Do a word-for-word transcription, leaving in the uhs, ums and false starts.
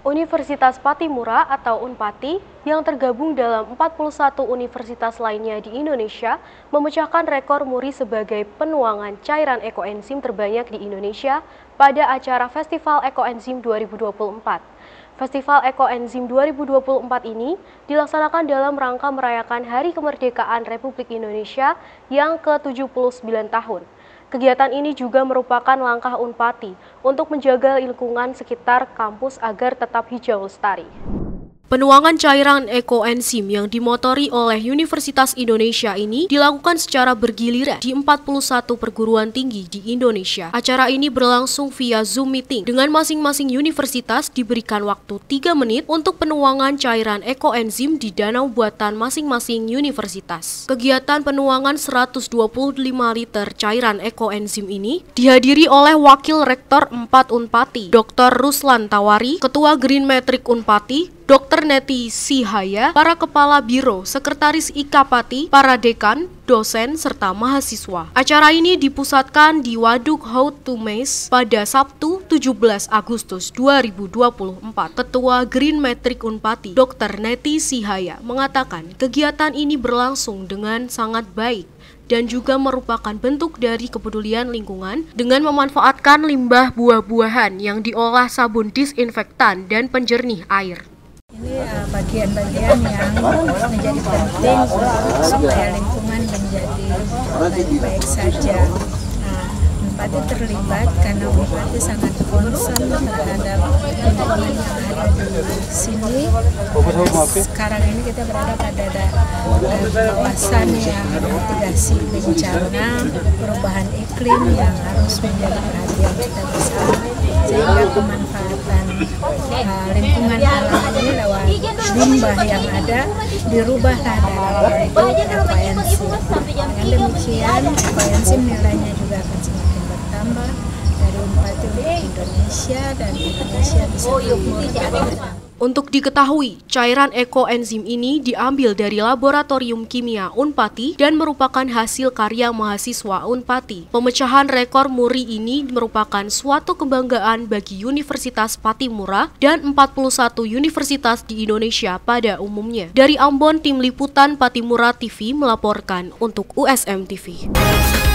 Universitas Pattimura atau Unpati yang tergabung dalam empat puluh satu universitas lainnya di Indonesia memecahkan rekor muri sebagai penuangan cairan ekoenzim terbanyak di Indonesia pada acara Festival Ekoenzim dua ribu dua puluh empat. Festival Ekoenzim dua ribu dua puluh empat ini dilaksanakan dalam rangka merayakan Hari Kemerdekaan Republik Indonesia yang ke tujuh puluh sembilan tahun. Kegiatan ini juga merupakan langkah Unpati untuk menjaga lingkungan sekitar kampus agar tetap hijau lestari. Penuangan cairan ekoenzim yang dimotori oleh Universitas Indonesia ini dilakukan secara bergiliran di empat puluh satu perguruan tinggi di Indonesia. Acara ini berlangsung via Zoom meeting dengan masing-masing universitas diberikan waktu tiga menit untuk penuangan cairan ekoenzim di danau buatan masing-masing universitas. Kegiatan penuangan seratus dua puluh lima liter cairan ekoenzim ini dihadiri oleh Wakil Rektor empat Unpati, Doktor Ruslan Tawari, Ketua Green Metric Unpati, Dokter Neti Sihaya, para Kepala Biro, Sekretaris I K Pati, para dekan, dosen, serta mahasiswa. Acara ini dipusatkan di Waduk Haut Tumeis pada Sabtu tujuh belas Agustus dua ribu dua puluh empat. Ketua Green Metric Unpati, Dokter Neti Sihaya, mengatakan kegiatan ini berlangsung dengan sangat baik dan juga merupakan bentuk dari kepedulian lingkungan dengan memanfaatkan limbah buah-buahan yang diolah sabun disinfektan dan penjernih air. Ini bagian-bagian yang menjadi penting supaya lingkungan menjadi baik-baik saja. Nah, Unpati terlibat karena Unpati sangat concern terhadap lingkungan yang ada di sini. Sekarang ini kita berada pada kawasan yang mitigasi bencana, perubahan iklim yang harus menjadi perhatian kita bersama, sehingga pemanfaatan uh, lingkungan alam ini lewat limbah yang ada dirubahlah dalam bentuk ekoenzim. Dengan demikian ekoenzim nilainya juga akan semakin bertambah dari Unpati untuk Indonesia dan Indonesia bisa berkembang. Untuk diketahui, cairan ekoenzim ini diambil dari Laboratorium Kimia Unpati dan merupakan hasil karya mahasiswa Unpati. Pemecahan rekor muri ini merupakan suatu kebanggaan bagi Universitas Pattimura dan empat puluh satu universitas di Indonesia pada umumnya. Dari Ambon, Tim Liputan Pattimura T V melaporkan untuk U S M T V.